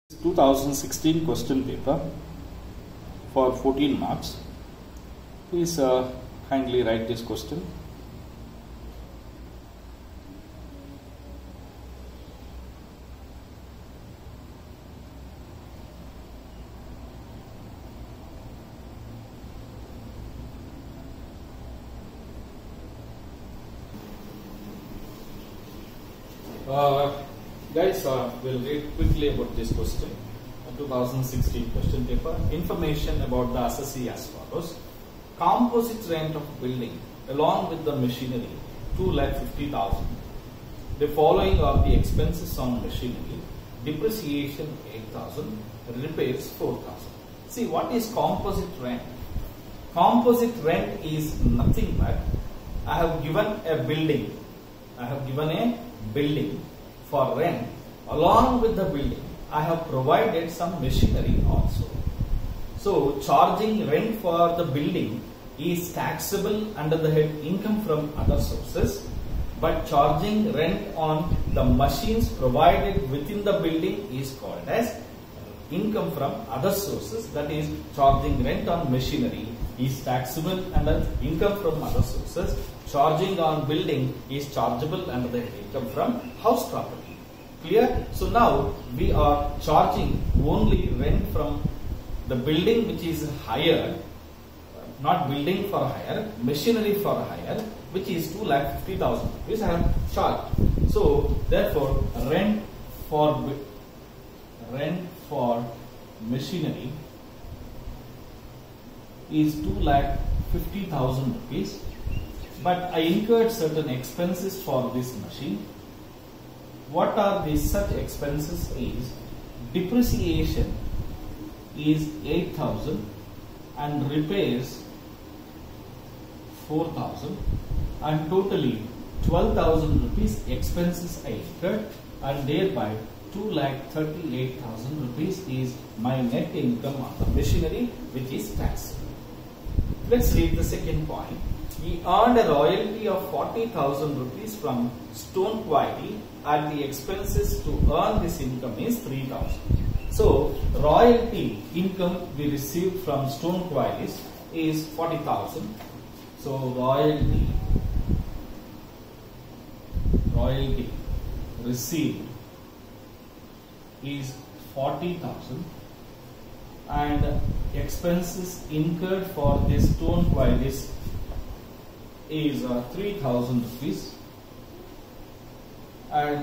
2016 question paper for 14 marks. Please kindly write this question. Guys, we'll read quickly about this question. 2016 question paper. Information about the assessee as follows. Composite rent of building along with the machinery 2,50,000. The following are the expenses on machinery. Depreciation 8,000. Repairs 4,000. See, what is composite rent? Composite rent is nothing but I have given a building. For rent. Along with the building, I have provided some machinery also. So, charging rent for the building is taxable under the head income from other sources, but charging rent on the machines provided within the building is called as income from other sources. That is, charging rent on machinery is taxable under income from other sources. Charging on building is chargeable under the head income from house property. Clear? So now we are charging only rent from the building which is hired, not building for hire, machinery for hire, which is 2,50,000 rupees I have charged. So therefore rent for machinery is 2,50,000 rupees. But I incurred certain expenses for this machine. What are these such expenses is depreciation is 8,000 and repairs 4,000 and totally 12,000 rupees expenses I incurred, and thereby 2,38,000 rupees is my net income on the machinery, which is taxable. Let's read the second point. He earned a royalty of 40,000 rupees from stone quarry, and the expenses to earn this income is 3,000. So, royalty income we received from stone quarries is 40,000. So, royalty received is 40,000, and expenses incurred for this stone quarries is 3,000 rupees, and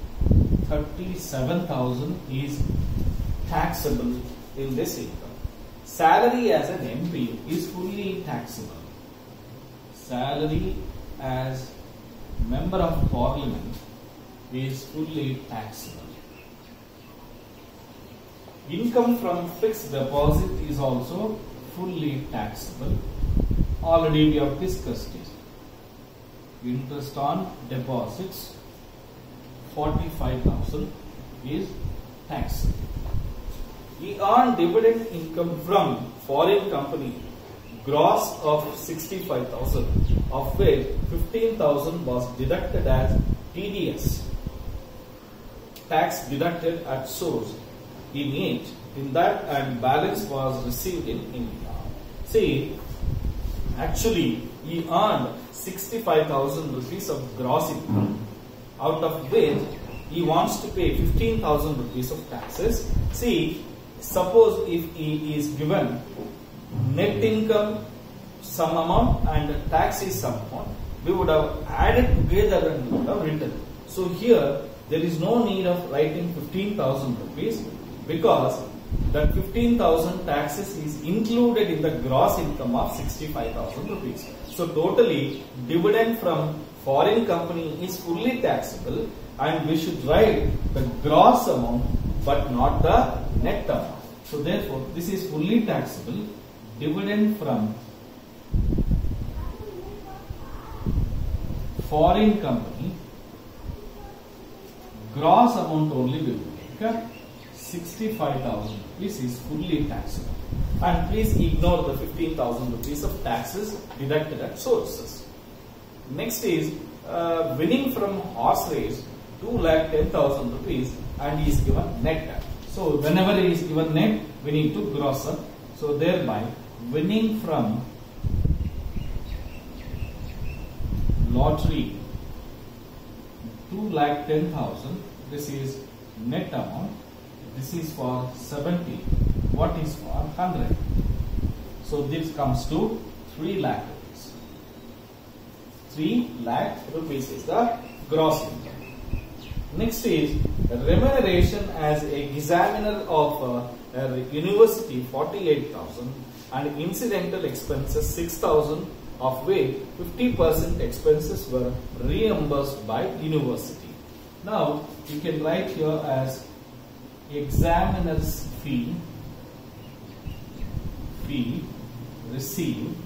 37,000 is taxable in this income. Salary as an MP is fully taxable. Salary as member of parliament is fully taxable. Income from fixed deposit is also fully taxable. Already we have discussed it. Interest on deposits 45,000 is taxable. He earned dividend income from foreign company gross of 65,000, of which 15,000 was deducted as TDS, tax deducted at source in that, and balance was received in India. See, actually he earned 65,000 rupees of gross income, out of which he wants to pay 15,000 rupees of taxes. See, suppose if he is given net income some amount and tax is some amount, we would have added together and we would have written. So here there is no need of writing 15,000 rupees because that 15,000 taxes is included in the gross income of 65,000 rupees. So totally dividend from foreign company is fully taxable, and we should write the gross amount but not the net amount. So therefore this is fully taxable. Dividend from foreign company, gross amount only we will take. 65,000 rupees is fully taxable. And please ignore the 15,000 rupees of taxes deducted at sources. Next is winning from horse race 2,10,000 rupees, and he is given net. So whenever is your net, we need to gross up. So thereby winning from lottery 2,10,000. This is net amount. This is for 70. What is for 100? So this comes to 3 lakh rupees. 3 lakh rupees is the gross income. Next is remuneration as a examiner of a university 48,000 and incidental expenses 6,000, of which 50% expenses were reimbursed by university. Now you can write here as examiner's fee received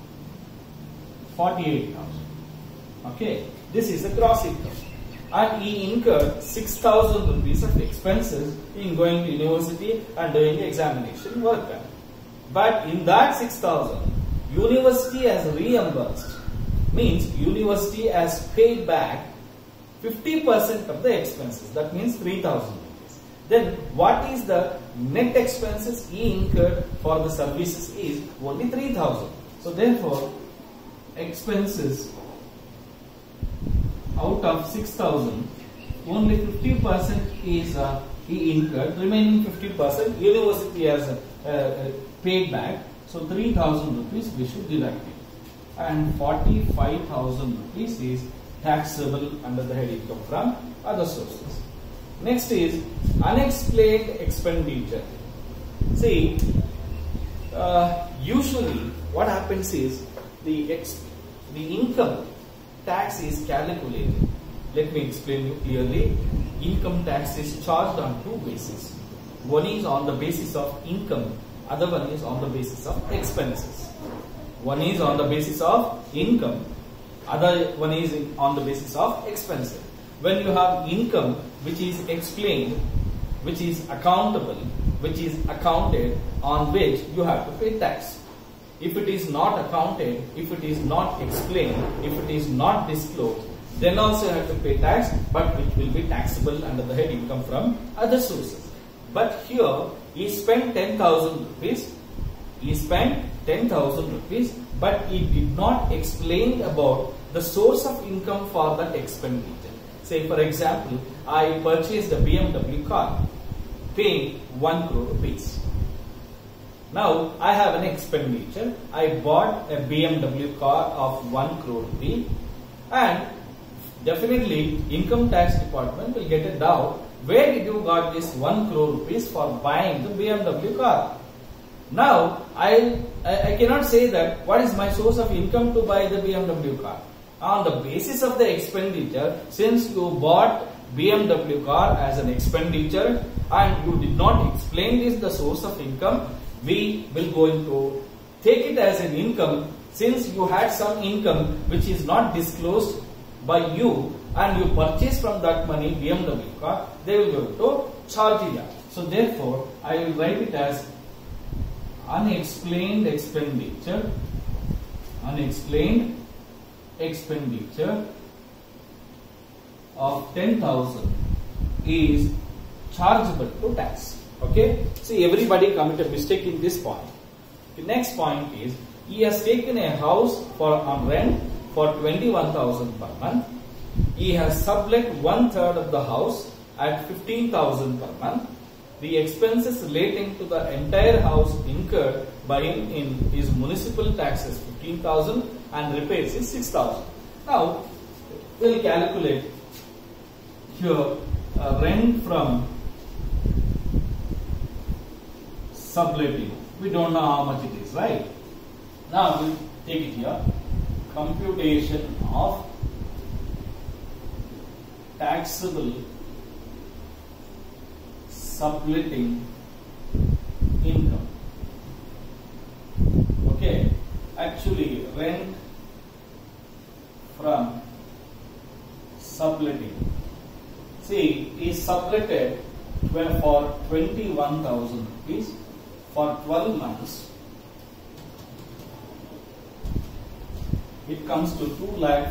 48,000. Okay, this is the gross income. And he incurred 6,000 rupees of expenses in going to university and doing the examination work. But in that 6,000, university has reimbursed, means university has paid back 50% of the expenses. That means 3,000 rupees. Then what is the net expenses he incurred for the services is only 3,000. So therefore, expenses out of 6,000, only 50% is he incurred, remaining 50% university has paid back. So 3,000 rupees we should deduct it, and 45,000 rupees is taxable under the head income from other sources. Next is unexplained expenditure. See, usually what happens is the income tax is calculated. Let me explain you clearly. Income tax is charged on two bases. One is on the basis of income, other one is on the basis of expenses. One is on the basis of income, other one is on the basis of expenses. When you have income which is explained, which is accountable, which is accounted, on which you have to pay tax. If it is not accounted, if it is not explained, if it is not disclosed, then also you have to pay tax, but which will be taxable under the head income from other sources. But here he spent 10,000 rupees. He spent 10,000 rupees, but he did not explain about the source of income for that expenditure. Say for example, I purchased a BMW car, paying 1 crore rupees. Now I have an expenditure. I bought a BMW car of 1 crore rupee, and definitely income tax department will get a doubt. Where did you got this 1 crore rupees for buying the BMW car? Now I cannot say that what is my source of income to buy the BMW car. On the basis of the expenditure, since you bought BMW car as an expenditure and you did not explain this the source of income, we will going to take it as an income. Since you had some income which is not disclosed by you and you purchase from that money BMW car, they will go to charge you that. So therefore, I will write it as unexplained expenditure. Unexplained expenditure of 10,000 is chargeable to tax. Okay. See, everybody committed a mistake in this point. The next point is he has taken a house on rent for 21,000 per month. He has sublet 1/3 of the house at 15,000 per month. The expenses relating to the entire house incurred by him in his municipal taxes 15,000 and repairs is 6,000. Now we will calculate here rent from subletting. We don't know how much it is, right? Now we will take it here. Computation of taxable subletting income. Okay, actually rent from subletting. See, is subletted for 21,000 rupees for 12 months. It comes to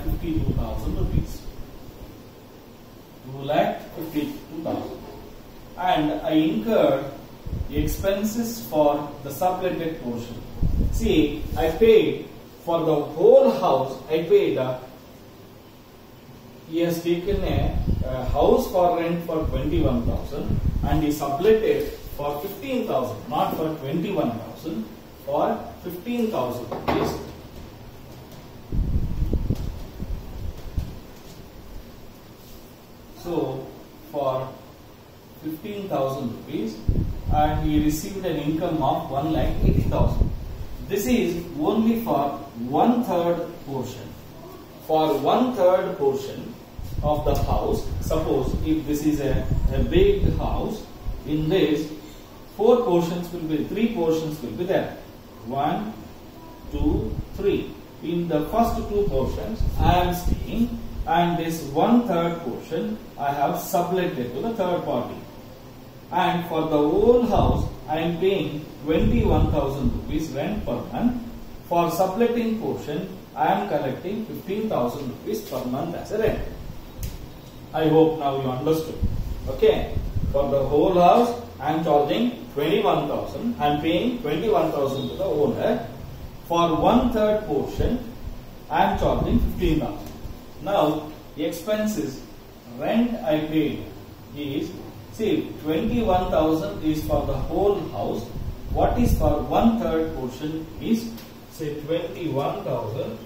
2,52,000 rupees. 2,52,000. and I incurred expenses for the subletted portion. See, I paid for the whole house. I paid. He has taken a house for rent for 21,000 and he subletted for 15,000, not for 21,000, for 15,000 rupees. So for 15,000 rupees, and he received an income of 1,80,000. This is only for 1/3 portion. For 1/3 portion of the house, suppose if this is a big house, in this 3 portions will be there. 1, 2, 3. In the first 2 portions, I am staying, and this 1/3 portion I have subletted to the third party. And for the whole house, I am paying 21,000 rupees rent per month. For subletting portion, I am collecting 15,000 rupees per month as a rent. I hope now you understood. Okay. For the whole house, I am charging 21,000. I am paying 21,000 to the owner. For 1/3 portion, I am charging 15,000. Now, the expenses, rent I paid is, see, 21,000 is for the whole house. What is for 1/3 portion is, say, 21,000.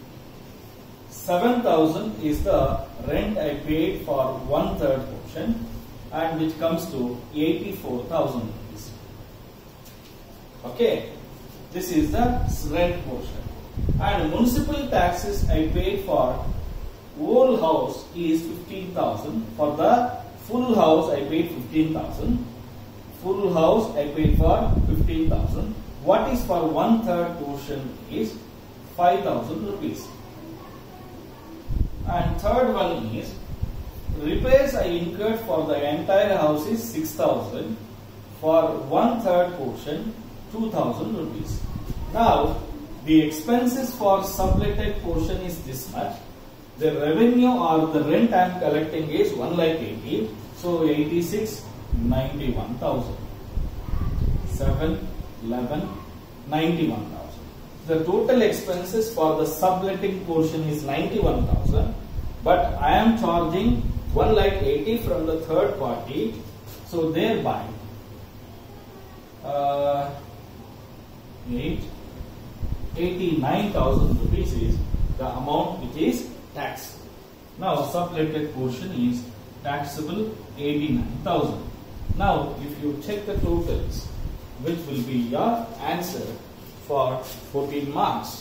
7,000 is the rent I paid for 1/3 portion, and which comes to 84,000 rupees. Okay, this is the rent portion. And municipal taxes I paid for whole house is 15,000. For the full house I paid 15,000. Full house I paid for 15,000. What is for 1/3 portion is 5,000 rupees. And third one is repairs I incurred for the entire house is 6,000. For 1/3 portion 2,000 rupees. Now the expenses for subletted portion is this much. The revenue or the rent I am collecting is 1,80,000. So 86, 91,000. 7, 11, 91,000. The total expenses for the subletting portion is 91,000, but I am charging 1,80,000 from the third party. So thereby 89,000 rupees is the amount which is taxable. Now subletted portion is taxable 89,000. Now if you check the totals, which will be your answer for 14 marks.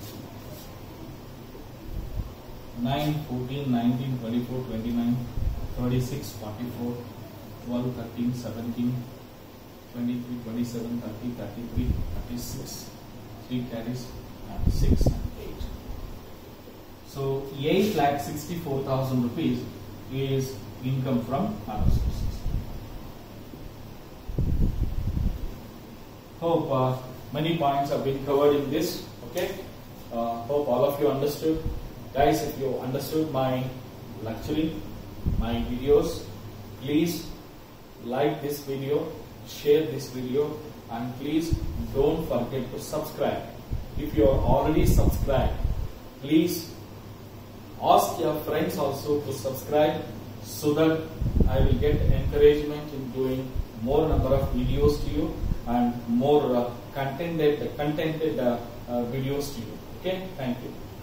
9, 14, 19, 24, 29, 36, 44, 12, 13, 17, 23, 27, 30, 33, 36, 3 carries, and 6 and 8. So 8,64,000 rupees is income from other sources. Hope many points have been covered in this. Okay. Hope all of you understood. Guys, if you understood my lecturing, my videos, please like this video, share this video, and please don't forget to subscribe. If you are already subscribed, please ask your friends also to subscribe, so that I will get encouragement in doing more number of videos to you and more contented videos to you. Okay, thank you.